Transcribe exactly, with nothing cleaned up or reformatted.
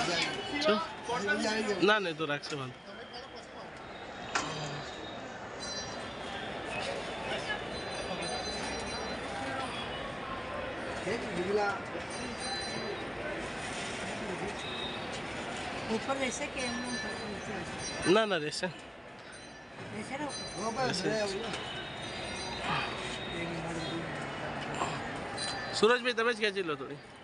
ના નહીં તો રાખશે વાંધો. ઉપર રહેશે કે એમનું ના ના રહેશે. सूरज भाई तब क्या चिल्लो थोड़ी